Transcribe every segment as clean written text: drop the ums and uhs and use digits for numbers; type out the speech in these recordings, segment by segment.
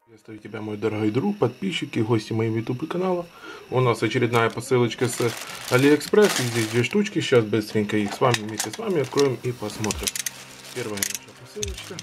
Приветствую тебя, мой дорогой друг, подписчики, гости моего YouTube канала. У нас очередная посылочка с AliExpress. И здесь две штучки. Сейчас быстренько их вместе с вами откроем и посмотрим. Первая наша посылочка.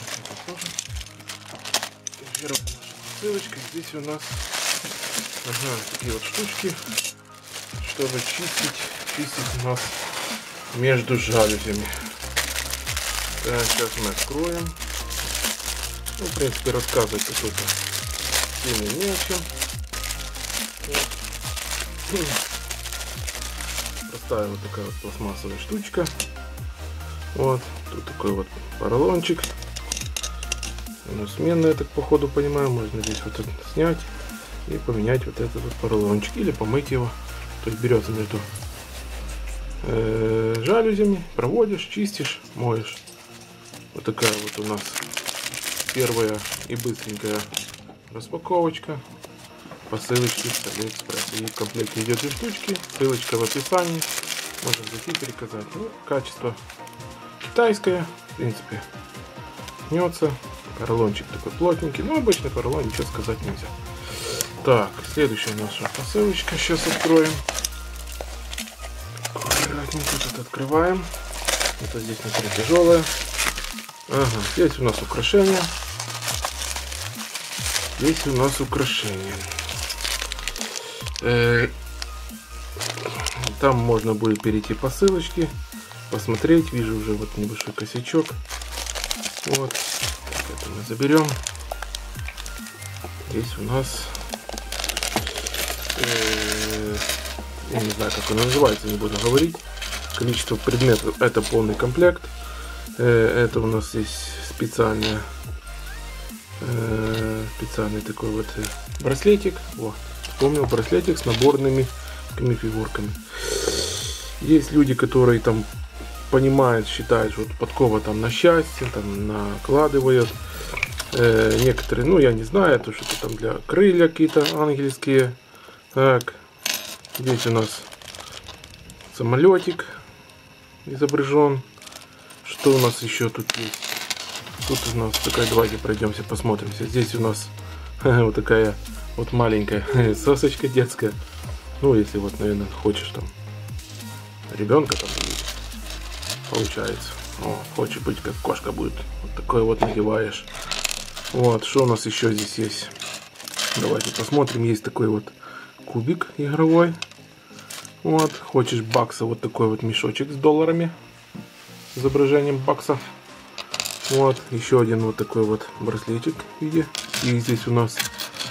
Первая наша посылочка. Здесь у нас такие вот штучки, чтобы чистить у нас между жалюзями. Так, сейчас мы откроем. Ну, в принципе, рассказывать тут сильно не о чем. Вот. Простая вот такая вот пластмассовая штучка. Вот. Тут такой вот поролончик. Ну, сменный, я так по ходу понимаю. Можно здесь вот это снять и поменять вот этот вот поролончик. Или помыть его. То есть берется между жалюзями, проводишь, чистишь, моешь. Вот такая вот у нас первая и быстренькая распаковочка посылочки с AliExpress. И в комплекте идет две штучки. Ссылочка в описании. Можно зайти переказать. Ну, качество китайское. В принципе, гнется. Поролончик такой плотненький. Но обычный поролон, ничего сказать нельзя. Так, следующая наша посылочка. Сейчас откроем. Аккуратненько тут открываем. Это здесь внутри тяжелое. Ага, здесь у нас украшения. Здесь у нас украшения. Там можно будет перейти по ссылочке, посмотреть. Вижу уже вот небольшой косячок. Вот. Это мы заберем. Здесь у нас... я не знаю, как он называется, не буду говорить. Количество предметов — это полный комплект. Это у нас здесь специальный такой вот браслетик. О, вспомнил, браслетик с наборными фигурками. Есть люди, которые там понимают, считают, что подкова там на счастье, там накладывают. Некоторые, ну я не знаю, это что-то там для крылья какие-то ангельские. Так, здесь у нас самолетик изображен. Что у нас еще тут есть? Тут у нас такая, давайте пройдемся, посмотримся. Здесь у нас вот такая вот маленькая сосочка детская. Ну, если вот, наверное, хочешь там ребенка там увидеть, получается. О, хочешь быть как кошка будет. Вот такой вот надеваешь. Вот, что у нас еще здесь есть? Давайте посмотрим. Есть такой вот кубик игровой. Вот, хочешь бакса, вот такой вот мешочек с долларами. Изображением бакса. Вот, еще один вот такой вот браслетик в виде. И здесь у нас...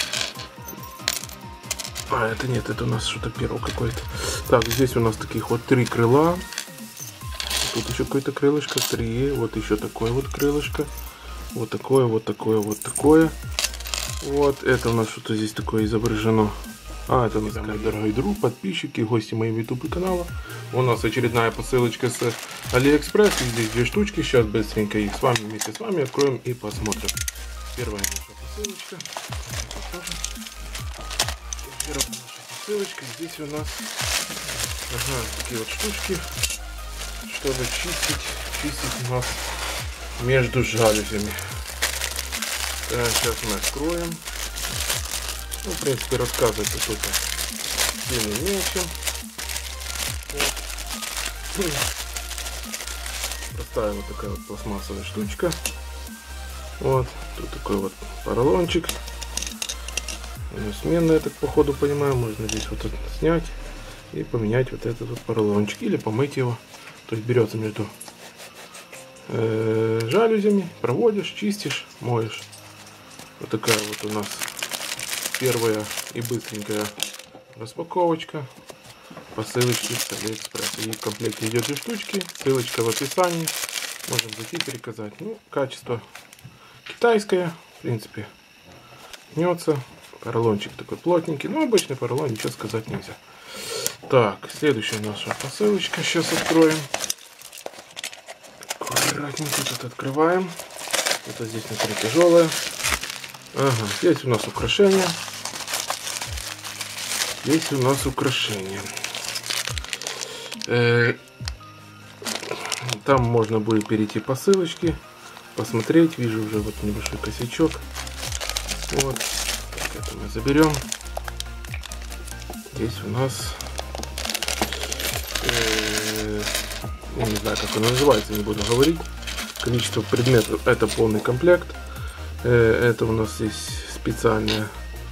это нет, это у нас что-то перо какое-то. Так, здесь у нас таких вот 3 крыла. Тут еще какое-то крылышко, 3. Вот еще такое вот крылышко. Вот такое, вот такое, вот такое. Вот, это у нас что-то здесь такое изображено. Это у нас, мой дорогой друг, подписчики, гости моего YouTube канала. У нас очередная посылочка с AliExpress. И здесь две штучки. Сейчас быстренько их вместе с вами откроем и посмотрим. Первая наша посылочка. Первая наша посылочка. Здесь у нас такие вот штучки, чтобы чистить у нас между жалюзями. Так, сейчас мы откроем. Ну, в принципе, рассказывать тут сильно не о чем. Вот. Простая вот такая вот пластмассовая штучка. Вот. Тут такой вот поролончик. Ну, сменный, я так по ходу понимаю. Можно здесь вот это снять и поменять вот этот вот поролончик. Или помыть его. То есть берется между жалюзями, проводишь, чистишь, моешь. Вот такая вот у нас первая и быстренькая распаковочка посылочки с AliExpress. И в комплекте идет две штучки. Ссылочка в описании. Можем зайти переказать. Ну, качество китайское. В принципе, гнется. Поролончик такой плотненький. Но обычный поролон, ничего сказать нельзя. Так, следующая наша посылочка. Сейчас откроем. Аккуратненько тут открываем. Это здесь внутри тяжелое. Ага, здесь у нас украшения. Здесь у нас украшения. Там можно будет перейти по ссылочке, посмотреть. Вижу уже вот небольшой косячок. Вот. Так, это мы заберем. Здесь у нас... я не знаю, как оно называется, не буду говорить. Количество предметов — это полный комплект. Это у нас есть специальный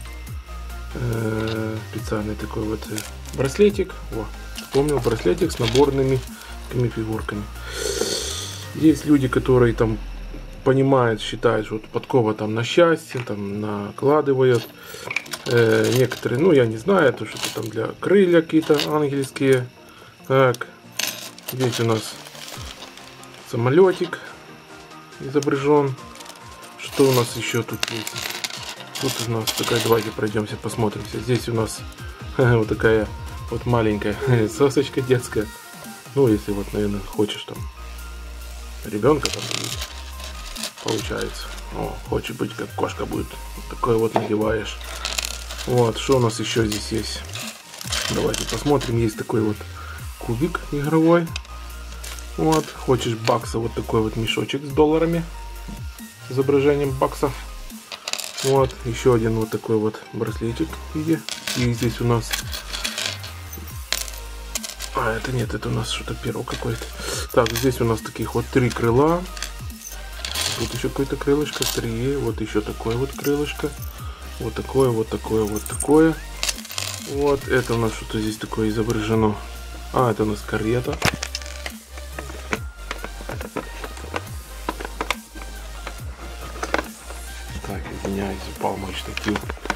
такой вот браслетик. О, вспомнил, браслетик с наборными такими фигурками. Есть люди, которые там понимают, считают, что подкова там на счастье, там накладывают. Некоторые, ну я не знаю, это что-то там для крылья какие-то ангельские. Так, здесь у нас самолетик изображен. Что у нас еще тут есть? Тут у нас такая, давайте пройдемся, посмотримся. Здесь у нас вот такая вот маленькая сосочка детская. Ну, если вот, наверное, хочешь там ребенка там получается. О, хочет быть как кошка будет. Вот такое вот надеваешь. Вот, что у нас еще здесь есть? Давайте посмотрим. Есть такой вот кубик игровой. Вот, хочешь бакса, вот такой вот мешочек с долларами. С изображением бакса. Вот, еще один вот такой вот браслетик в виде. И здесь у нас... А, это нет, это у нас что-то перо какое-то. Так, здесь у нас таких вот 3 крыла. Тут еще какое-то крылышко, 3. Вот еще такое вот крылышко. Вот такое, вот такое, вот такое. Вот, это у нас что-то здесь такое изображено. А, это у нас карета. Так, извиняюсь, упал мой штатив.